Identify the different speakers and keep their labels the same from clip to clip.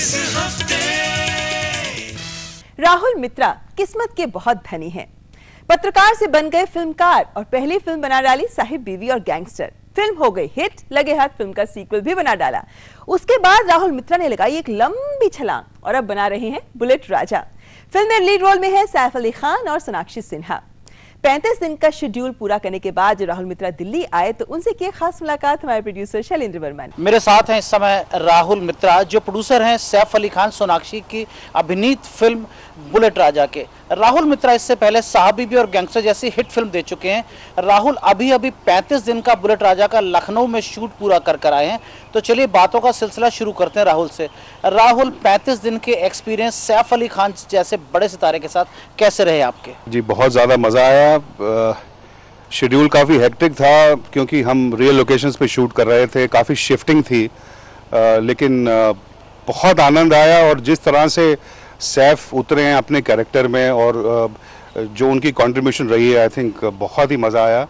Speaker 1: इस हफ्ते।
Speaker 2: राहुल मित्रा किस्मत के बहुत धनी हैं। पत्रकार से बन गए फिल्मकार और पहली फिल्म बना डाली साहिब बीवी और गैंगस्टर। फिल्म हो गई हिट, लगे हाथ फिल्म का सीक्वल भी बना डाला। उसके बाद राहुल मित्रा ने लगाई एक लंबी छलांग और अब बना रहे हैं बुलेट राजा। फिल्म में लीड रोल में है सैफ अली खान और सोनाक्षी सिन्हा। 35 दिन का शेड्यूल पूरा करने के बाद जब राहुल मित्रा दिल्ली आए तो उनसे की खास मुलाकात हमारे प्रोड्यूसर शैलेंद्र वर्मा ने।
Speaker 3: मेरे साथ हैं इस समय राहुल मित्रा, जो प्रोड्यूसर हैं सैफ अली खान सोनाक्षी की अभिनीत फिल्म बुलेट राजा के। राहुल मित्रा इससे पहले साहब बीबी और गैंगस्टर जैसी हिट फिल्म दे चुके हैं। राहुल अभी 35 दिन का बुलेट राजा का लखनऊ में शूट पूरा कर आए हैं। तो चलिए बातों का सिलसिला शुरू करते हैं राहुल से। राहुल, 35 दिन के एक्सपीरियंस सैफ अली खान जैसे बड़े सितारे के साथ कैसे रहे आपके?
Speaker 4: जी बहुत ज़्यादा मज़ा आया। शेड्यूल काफ़ी हेक्टिक था क्योंकि हम रियल लोकेशंस पे शूट कर रहे थे, काफ़ी शिफ्टिंग थी, लेकिन बहुत आनंद आया। और जिस तरह से सैफ उतरे हैं अपने कैरेक्टर में और जो उनकी कंट्रीब्यूशन रही है, आई थिंक बहुत ही मज़ा आया।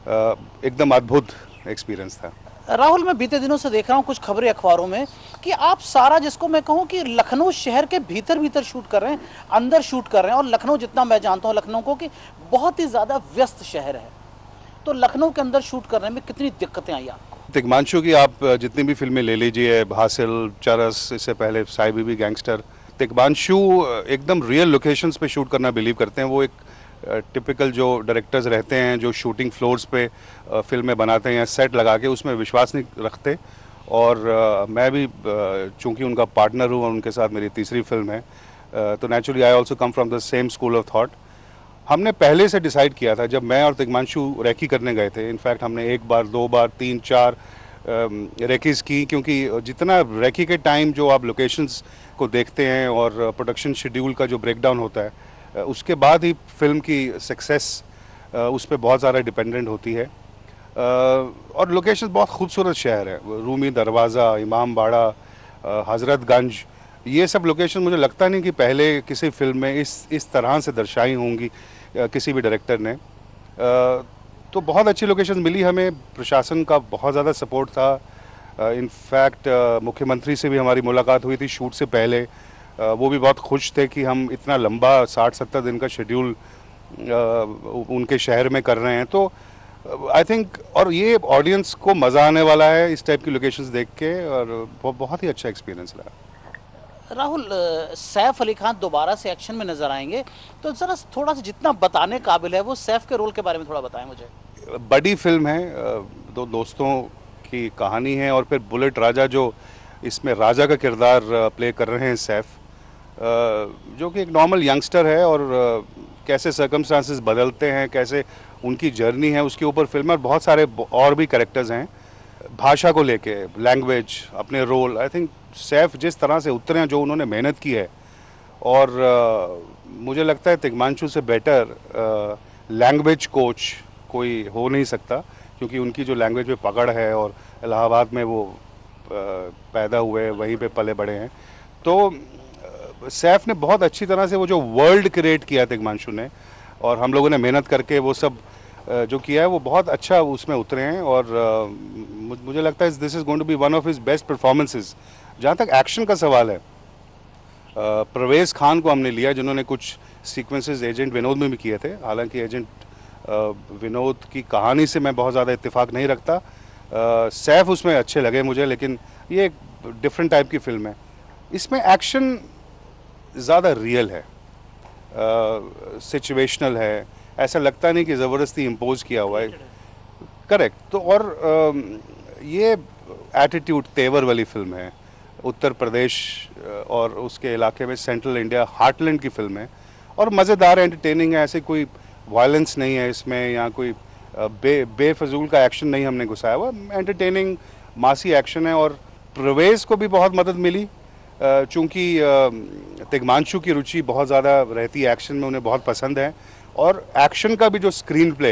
Speaker 4: एकदम अद्भुत एक्सपीरियंस था।
Speaker 3: राहुल, मैं बीते दिनों से देख रहा हूँ कुछ खबरें अखबारों में कि आप सारा, जिसको मैं कहूँ कि लखनऊ शहर के भीतर शूट कर रहे हैं, अंदर शूट कर रहे हैं। और लखनऊ, जितना मैं जानता हूँ लखनऊ को, कि बहुत ही ज़्यादा व्यस्त शहर है, तो लखनऊ के अंदर शूट करने में कितनी दिक्कतें आई आपको?
Speaker 4: तिग्मांशु की आप जितनी भी फिल्में ले लीजिए, हासिल, चरस, इससे पहले साहिब बीबी, गैंगस्टर, तिग्मांशु एकदम रियल लोकेशंस पे शूट करना बिलीव करते हैं। वो एक टिपिकल जो डायरेक्टर्स रहते हैं जो शूटिंग फ्लोर्स पे फिल्में बनाते हैं या सेट लगा के उसमें विश्वास नहीं रखते। और मैं भी चूंकि उनका पार्टनर हूँ और उनके साथ मेरी तीसरी फिल्म है, तो naturally I also come from the same school of thought. हमने पहले से डिसाइड किया था जब मैं और तिग्मांशु रेकी करने गए थे। इनफैक्ट हमने 1 बार, 2 बार, 3, 4 रेकीज की, क्योंकि जितना रेकी के टाइम जो आप लोकेशंस को देखते हैं और प्रोडक्शन शेड्यूल का जो ब्रेकडाउन होता है, उसके बाद ही फिल्म की सक्सेस उस पर बहुत ज़्यादा डिपेंडेंट होती है। और लोकेशन बहुत खूबसूरत शहर है, रूमी दरवाज़ा, इमाम बाड़ा, हज़रतगंज, ये सब लोकेशन मुझे लगता नहीं कि पहले किसी फिल्म में इस तरह से दर्शाई होंगी किसी भी डायरेक्टर ने। तो बहुत अच्छी लोकेशन मिली हमें, प्रशासन का बहुत ज़्यादा सपोर्ट था। इनफैक्ट मुख्यमंत्री से भी हमारी मुलाकात हुई थी शूट से पहले। वो भी बहुत खुश थे कि हम इतना लंबा 60-70 दिन का शेड्यूल उनके शहर में कर रहे हैं। तो आई थिंक, और ये ऑडियंस को मज़ा आने वाला है इस टाइप की लोकेशंस देख के, और बहुत ही अच्छा एक्सपीरियंस रहा।
Speaker 3: राहुल, सैफ अली खान दोबारा से एक्शन में नजर आएंगे, तो जरा थोड़ा सा जितना बताने काबिल है वो सैफ के रोल के बारे में थोड़ा बताएं मुझे।
Speaker 4: बड़ी फिल्म है, 2 दोस्तों की कहानी है, और फिर बुलेट राजा जो इसमें राजा का किरदार प्ले कर रहे हैं सैफ, जो कि एक नॉर्मल यंगस्टर है और कैसे सर्कमस्टांसेस बदलते हैं, कैसे उनकी जर्नी है, उसके ऊपर फिल्म है। बहुत सारे और भी कैरेक्टर्स हैं। भाषा को लेके, लैंग्वेज, अपने रोल, आई थिंक सैफ जिस तरह से उतरे हैं, जो उन्होंने मेहनत की है, और मुझे लगता है तिग्मांशु से बेटर लैंग्वेज कोच कोई हो नहीं सकता, क्योंकि उनकी जो लैंग्वेज में पकड़ है, और इलाहाबाद में वो पैदा हुए, वहीं पे पले बड़े हैं। तो सैफ ने बहुत अच्छी तरह से वो जो वर्ल्ड क्रिएट किया तिग्मांशु ने, और हम लोगों ने मेहनत करके वो सब जो किया है, वो बहुत अच्छा उसमें उतरे हैं। और मुझे लगता है this is going to be one of his best performances. जहाँ तक एक्शन का सवाल है, परवेज़ खान को हमने लिया, जिन्होंने कुछ सीक्वेंसेस एजेंट विनोद में भी किए थे। हालांकि एजेंट विनोद की कहानी से मैं बहुत ज़्यादा इत्तेफाक नहीं रखता, सैफ उसमें अच्छे लगे मुझे, लेकिन ये एक डिफरेंट टाइप की फिल्म है। इसमें एक्शन ज़्यादा रियल है, सिचुएशनल है, ऐसा लगता नहीं कि ज़बरदस्ती इम्पोज किया हुआ है। करेक्ट। तो और ये एटीट्यूड तेवर वाली फिल्म है, उत्तर प्रदेश और उसके इलाके में, सेंट्रल इंडिया, हार्टलैंड की फिल्म है, और मज़ेदार एंटरटेनिंग है। ऐसे कोई वायलेंस नहीं है इसमें, या कोई बेफजूल का एक्शन नहीं हमने घुसाया हुआ। एंटरटेनिंग मासी एक्शन है। और प्रवेश को भी बहुत मदद मिली, चूँकि तिग्मांशु की रुचि बहुत ज़्यादा रहती है एक्शन में, उन्हें बहुत पसंद है। और एक्शन का भी जो स्क्रीन प्ले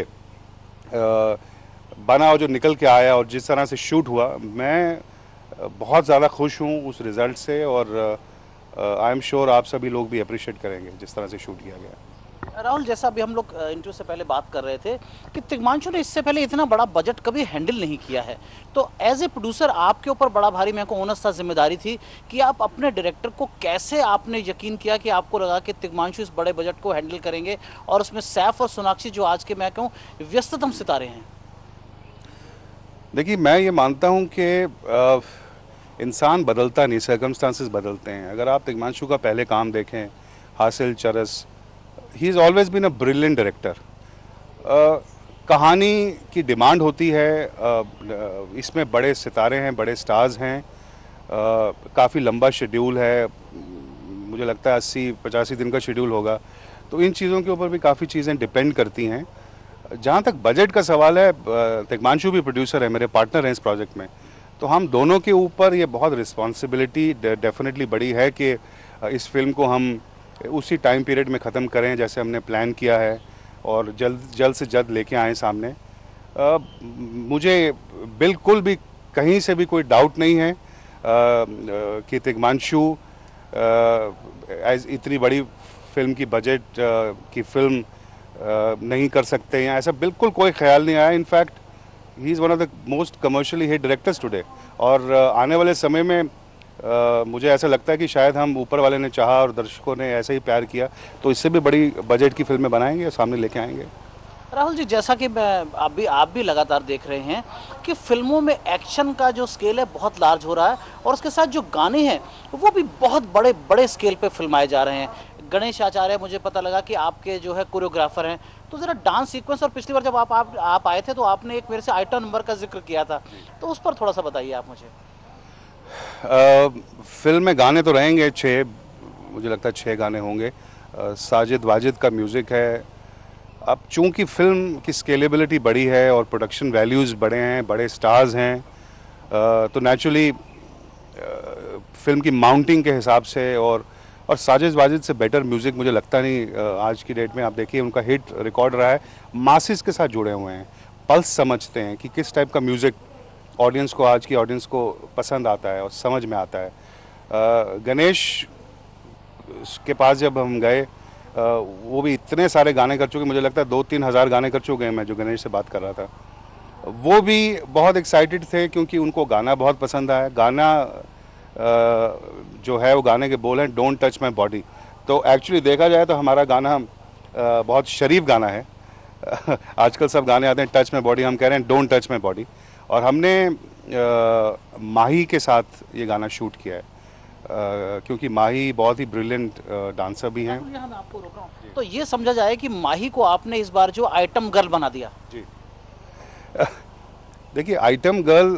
Speaker 4: बना और जो निकल के आया और जिस तरह से शूट हुआ, मैं बहुत ज़्यादा खुश हूँ उस रिज़ल्ट से। और आई एम श्योर आप सभी लोग भी अप्रिशिएट करेंगे जिस तरह से शूट किया गया।
Speaker 3: राहुल, जैसा अभी हम लोग इंटरव्यू से पहले बात कर रहे थे कि तिग्मांशु ने इससे पहले इतना बड़ा बजट कभी हैंडल नहीं किया है, तो एज ए प्रोड्यूसर आपके ऊपर बड़ा भारी, मेरे को ओनस था, जिम्मेदारी थी कि आप अपने डायरेक्टर को कैसे आपने यकीन किया कि आपको लगा कि तिग्मांशु इस बड़े बजट को हैंडल करेंगे, और उसमें सैफ और सोनाक्षी जो आज के मैं कहूँ व्यस्ततम सितारे हैं।
Speaker 4: देखिए, मैं ये मानता हूँ कि इंसान बदलता नहीं, सर्कमस्टांसेस बदलते हैं। अगर आप तिग्मांशु का पहले काम देखें, Haasil, Charas, he is always been a brilliant director. कहानी की डिमांड होती है, इसमें बड़े सितारे हैं, बड़े स्टार्स हैं, काफ़ी लंबा शेड्यूल है, मुझे लगता है 80-85 दिन का शेड्यूल होगा, तो इन चीज़ों के ऊपर भी काफ़ी चीज़ें डिपेंड करती हैं। जहाँ तक बजट का सवाल है, तिग्मांशु भी प्रोड्यूसर है, मेरे पार्टनर हैं इस प्रोजेक्ट में, तो हम दोनों के ऊपर ये बहुत रिस्पॉन्सिबिलिटी डेफिनेटली बड़ी है कि इस फिल्म को हम उसी टाइम पीरियड में ख़त्म करें जैसे हमने प्लान किया है, और जल्द से जल्द लेके आएँ सामने। मुझे बिल्कुल भी कहीं से भी कोई डाउट नहीं है कि तिग्मांशु इतनी बड़ी फिल्म की बजट की फिल्म नहीं कर सकते हैं, ऐसा बिल्कुल कोई ख्याल नहीं आया। In fact he is one of the most commercially hit directors today, और आने वाले समय में मुझे ऐसा लगता है कि शायद हम ऊपर वाले ने चाहा और दर्शकों ने ऐसे ही प्यार किया तो इससे भी बड़ी बजट की फिल्में बनाएंगे और सामने लेके आएंगे।
Speaker 3: राहुल जी, जैसा कि आप भी लगातार देख रहे हैं कि फिल्मों में एक्शन का जो स्केल है बहुत लार्ज हो रहा है, और उसके साथ जो गाने हैं वो भी बहुत बड़े बड़े स्केल पे फिल्माए जा रहे हैं। गणेश आचार्य, मुझे पता लगा कि आपके जो है कोरियोग्राफर हैं, तो ज़रा डांस सीक्वेंस, और पिछली बार जब आप आए थे तो आपने एक मेरे से आइटम नंबर का जिक्र किया था, तो उस पर थोड़ा सा बताइए आप मुझे।
Speaker 4: फिल्म में गाने तो रहेंगे 6, मुझे लगता है 6 गाने होंगे। साजिद वाजिद का म्यूज़िक है। अब चूंकि फिल्म की स्केलेबिलिटी बड़ी है और प्रोडक्शन वैल्यूज़ बड़े हैं, बड़े स्टार्स हैं, तो नेचुरली फिल्म की माउंटिंग के हिसाब से और साजिद वाजिद से बेटर म्यूज़िक मुझे लगता नहीं। आज की डेट में आप देखिए उनका हिट रिकॉर्ड रहा है, मासिस के साथ जुड़े हुए हैं, पल्स समझते हैं कि किस टाइप का म्यूज़िक ऑडियंस को, आज की ऑडियंस को पसंद आता है और समझ में आता है। गणेश के पास जब हम गए, वो भी इतने सारे गाने कर चुके, मुझे लगता है 2-3 हज़ार गाने कर चुके हैं। मैं जो गणेश से बात कर रहा था वो भी बहुत एक्साइटेड थे क्योंकि उनको गाना बहुत पसंद आया। गाना जो है वो गाने के बोल हैं डोंट टच माई बॉडी, तो एक्चुअली देखा जाए तो हमारा गाना बहुत शरीफ गाना है। आजकल सब गाने आते हैं टच माई बॉडी, हम कह रहे हैं डोंट टच माई बॉडी, और हमने माही के साथ ये गाना शूट किया है क्योंकि माही बहुत ही ब्रिलियंट डांसर भी हैं।
Speaker 3: मैं आपको रोक रहा हूं, तो ये समझा जाए कि माही को आपने इस बार जो आइटम गर्ल बना दिया।
Speaker 4: जी देखिए, आइटम गर्ल,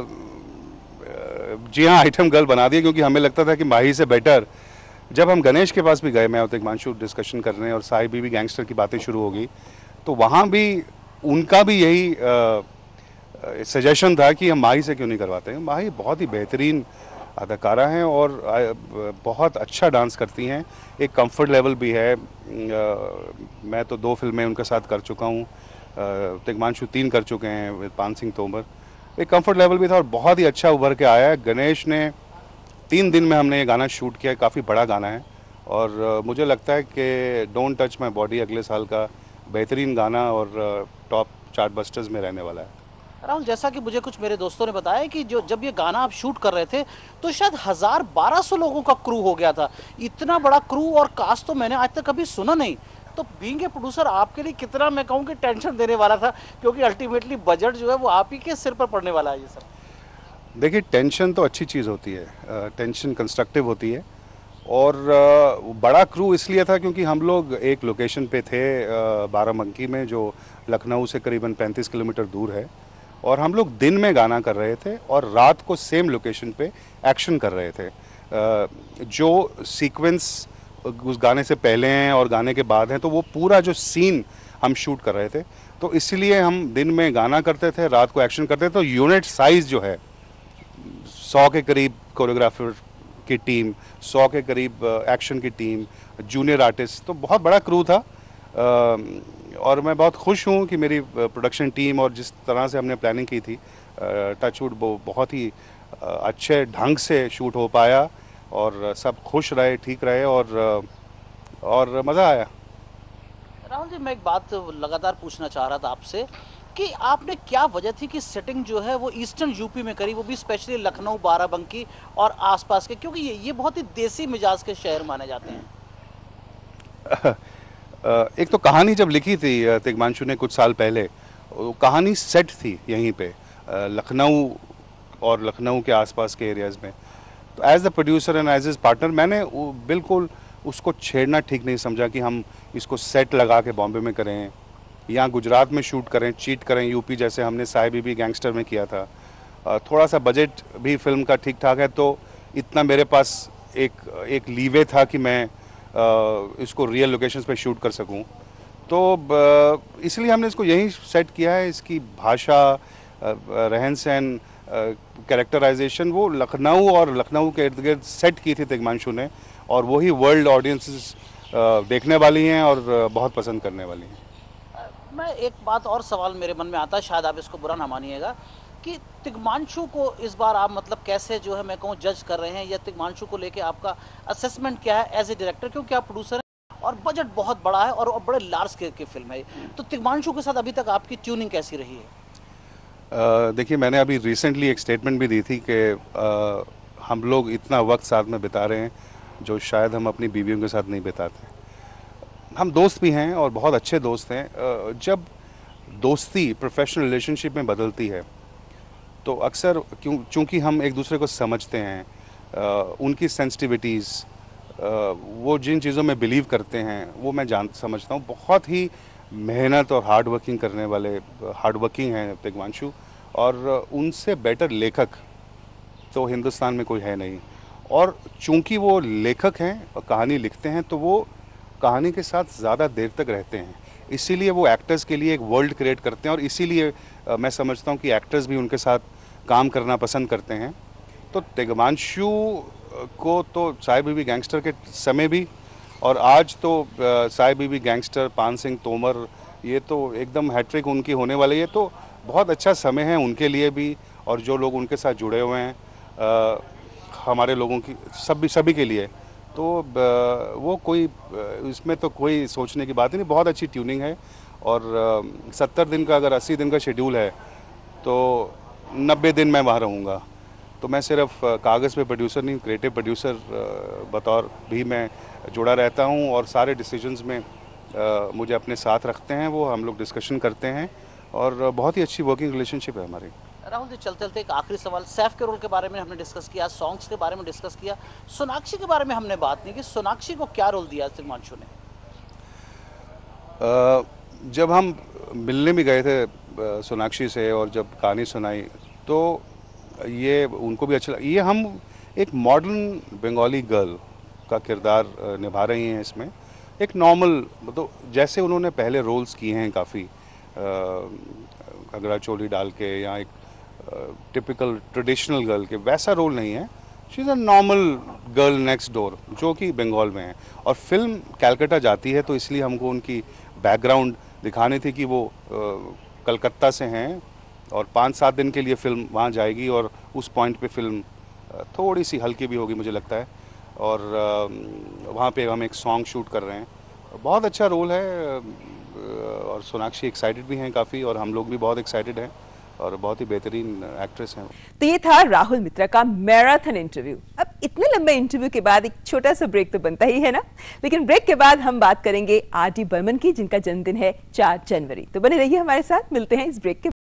Speaker 4: जी हाँ, आइटम गर्ल बना दिया क्योंकि हमें लगता था कि माही से बेटर। जब हम गणेश के पास भी गए, मैं और तिग्मांशु डिस्कशन करने, और साहिब बीवी गैंगस्टर की बातें शुरू हो गई, तो वहाँ भी उनका भी यही सजेशन था कि हम माही से क्यों नहीं करवाते हैं। माही बहुत ही बेहतरीन अदाकारा हैं और बहुत अच्छा डांस करती हैं, एक कंफर्ट लेवल भी है। मैं तो 2 फिल्में उनके साथ कर चुका हूँ, तिग्मांशु 3 कर चुके हैं विद पान सिंह तोमर। एक कंफर्ट लेवल भी था और बहुत ही अच्छा उभर के आया है। गणेश ने 3 दिन में हमने ये गाना शूट किया है, काफ़ी बड़ा गाना है, और मुझे लगता है कि डोंट टच माई बॉडी अगले साल का बेहतरीन गाना और टॉप चार्ट बस्टर्स में रहने वाला है।
Speaker 3: राहुल, जैसा कि मुझे कुछ मेरे दोस्तों ने बताया कि जब ये गाना आप शूट कर रहे थे तो शायद 1000-1200 लोगों का क्रू हो गया था। इतना बड़ा क्रू और कास्ट तो मैंने आज तक कभी सुना नहीं। तो बीइंग ए प्रोड्यूसर आपके लिए कितना, मैं कहूँ कि टेंशन देने वाला था, क्योंकि अल्टीमेटली बजट जो है वो आप ही के सिर पर पड़ने वाला है ये सब।
Speaker 4: देखिए, टेंशन तो अच्छी चीज़ होती है, टेंशन कंस्ट्रक्टिव होती है, और बड़ा क्रू इसलिए था क्योंकि हम लोग एक लोकेशन पे थे बाराबंकी में, जो लखनऊ से करीबन 35 किलोमीटर दूर है, और हम लोग दिन में गाना कर रहे थे और रात को सेम लोकेशन पे एक्शन कर रहे थे। जो सीक्वेंस उस गाने से पहले हैं और गाने के बाद हैं, तो वो पूरा जो सीन हम शूट कर रहे थे, तो इसलिए हम दिन में गाना करते थे, रात को एक्शन करते थे। तो यूनिट साइज़ जो है 100 के करीब कोरियोग्राफर की टीम, 100 के करीब एक्शन की टीम, जूनियर आर्टिस्ट, तो बहुत बड़ा क्रू था। और मैं बहुत खुश हूँ कि मेरी प्रोडक्शन टीम और जिस तरह से हमने प्लानिंग की थी, टचवुड वो बहुत ही अच्छे ढंग से शूट हो पाया और सब खुश रहे, ठीक रहे, और मज़ा आया।
Speaker 3: राहुल जी, मैं एक बात लगातार पूछना चाह रहा था आपसे कि आपने क्या वजह थी कि सेटिंग जो है वो ईस्टर्न यूपी में करी, वो भी स्पेशली लखनऊ, बाराबंकी और आसपास के, क्योंकि ये बहुत ही देसी मिजाज के शहर माने जाते हैं।
Speaker 4: एक तो कहानी जब लिखी थी तिग्मांशु ने कुछ साल पहले, वो कहानी सेट थी यहीं पे लखनऊ और लखनऊ के आसपास के एरियाज़ में। तो as the producer and as his partner मैंने बिल्कुल उसको छेड़ना ठीक नहीं समझा कि हम इसको सेट लगा के बॉम्बे में करें या गुजरात में शूट करें, चीट करें यूपी जैसे हमने साहिब बीबी गैंगस्टर में किया था। थोड़ा सा बजट भी फिल्म का ठीक ठाक है, तो इतना मेरे पास एक लीवे था कि मैं इसको रियल लोकेशंस पे शूट कर सकूं। तो इसलिए हमने इसको यहीं सेट किया है। इसकी भाषा, रहन सहन, कैरेक्टराइजेशन वो लखनऊ और लखनऊ के इर्द गिर्द सेट की थी तिग्मांशु ने, और वही वर्ल्ड ऑडियंसेस देखने वाली हैं और बहुत पसंद करने वाली हैं।
Speaker 3: मैं एक बात और सवाल मेरे मन में आता है, शायद आप इसको बुरा ना मानिएगा, कि तिग्मांशु को इस बार आप मतलब कैसे जो है मैं कहूँ जज कर रहे हैं, या तिग्मांशु को लेके आपका असेसमेंट क्या है एज ए डायरेक्टर, क्योंकि आप प्रोड्यूसर हैं और बजट बहुत बड़ा है और बड़े लार्ज स्केल की फिल्म है। तो तिग्मांशु के साथ अभी तक आपकी ट्यूनिंग कैसी रही है?
Speaker 4: देखिए, मैंने अभी रिसेंटली एक स्टेटमेंट भी दी थी कि हम लोग इतना वक्त साथ में बिता रहे हैं जो शायद हम अपनी बीवियों के साथ नहीं बिताते। हम दोस्त भी हैं और बहुत अच्छे दोस्त हैं। जब दोस्ती प्रोफेशनल रिलेशनशिप में बदलती है तो अक्सर चूँकि हम एक दूसरे को समझते हैं, उनकी सेंसिटिविटीज़, वो जिन चीज़ों में बिलीव करते हैं वो मैं समझता हूँ। बहुत ही मेहनत और हार्ड वर्किंग करने वाले, हार्ड वर्किंग हैं तिग्मांशु, और उनसे बेटर लेखक तो हिंदुस्तान में कोई है नहीं। और चूंकि वो लेखक हैं और कहानी लिखते हैं तो वो कहानी के साथ ज़्यादा देर तक रहते हैं, इसीलिए वो एक्टर्स के लिए एक वर्ल्ड क्रिएट करते हैं, और इसीलिए मैं समझता हूँ कि एक्टर्स भी उनके साथ काम करना पसंद करते हैं। तो तिग्मांशु को तो साहिब बीबी गैंगस्टर के समय भी और आज तो साहिब बीबी गैंगस्टर, पान सिंह तोमर, ये तो एकदम हैट्रिक उनकी होने वाली है। तो बहुत अच्छा समय है उनके लिए भी, और जो लोग उनके साथ जुड़े हुए हैं हमारे लोगों की, सभी के लिए। तो वो कोई इसमें तो कोई सोचने की बात ही नहीं। बहुत अच्छी ट्यूनिंग है, और 70 दिन का अगर 80 दिन का शेड्यूल है तो 90 दिन मैं वहाँ रहूँगा। तो मैं सिर्फ कागज़ पे प्रोड्यूसर नहीं, क्रिएटिव प्रोड्यूसर बतौर भी मैं जुड़ा रहता हूँ, और सारे डिसीजंस में मुझे अपने साथ रखते हैं। वो हम लोग डिस्कशन करते हैं, और बहुत ही अच्छी वर्किंग रिलेशनशिप है हमारी।
Speaker 3: राहुल जी, चलते चलते एक आखिरी सवाल, सैफ के रोल के बारे में हमने डिस्कस किया, सॉन्ग्स के बारे में डिस्कस किया, सोनाक्षी के बारे में हमने बात नहीं की। सोनाक्षी को क्या रोल दिया तिग्मांशु ने?
Speaker 4: जब हम मिलने भी गए थे सोनाक्षी से और जब कहानी सुनाई तो ये उनको भी अच्छा लगा। ये हम एक मॉडर्न बंगाली गर्ल का किरदार निभा रही हैं इसमें। एक नॉर्मल, तो जैसे उन्होंने पहले रोल्स किए हैं काफ़ी, अगरा चोली डाल के या एक टिपिकल ट्रेडिशनल गर्ल के, वैसा रोल नहीं है। She is a normal girl next door जो कि बंगाल में है, और फिल्म कैलकाटा जाती है तो इसलिए हमको उनकी बैकग्राउंड दिखानी थी कि वो कलकत्ता से हैं, और 5-7 दिन के लिए फिल्म वहाँ जाएगी, और उस पॉइंट पे फिल्म थोड़ी सी हल्की भी होगी मुझे लगता है। और वहाँ पे हम एक सॉन्ग शूट कर रहे हैं। बहुत अच्छा रोल है, और सोनाक्षी एक्साइटेड भी हैं काफ़ी, और हम लोग भी बहुत एक्साइटेड हैं, और बहुत ही बेहतरीन एक्ट्रेस हैं।
Speaker 2: तो ये था राहुल मित्रा का मैराथन इंटरव्यू। अब इतने लंबे इंटरव्यू के बाद एक छोटा सा ब्रेक तो बनता ही है ना। लेकिन ब्रेक के बाद हम बात करेंगे आर डी बर्मन की, जिनका जन्मदिन है 4 जनवरी। तो बने रहिए हमारे साथ, मिलते हैं इस ब्रेक के